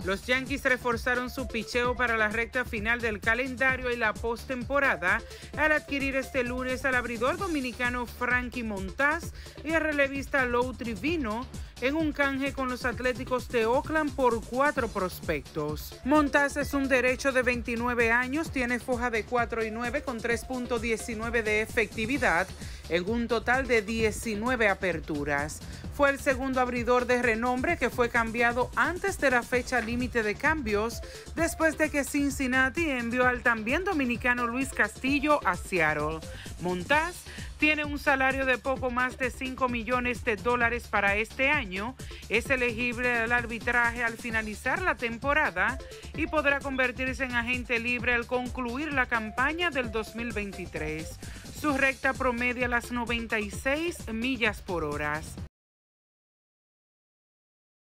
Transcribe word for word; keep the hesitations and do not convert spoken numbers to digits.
Los Yankees reforzaron su picheo para la recta final del calendario y la postemporada al adquirir este lunes al abridor dominicano Frankie Montas y al relevista Lou Trivino en un canje con los Atléticos de Oakland por cuatro prospectos. Montas es un derecho de veintinueve años, tiene foja de cuatro y nueve con tres punto diecinueve de efectividad en un total de diecinueve aperturas. Fue el segundo abridor de renombre que fue cambiado antes de la fecha límite de cambios, después de que Cincinnati envió al también dominicano Luis Castillo a Seattle. Montas tiene un salario de poco más de cinco millones de dólares para este año, es elegible al arbitraje al finalizar la temporada y podrá convertirse en agente libre al concluir la campaña del dos mil veintitrés. Su recta promedia las noventa y seis millas por hora.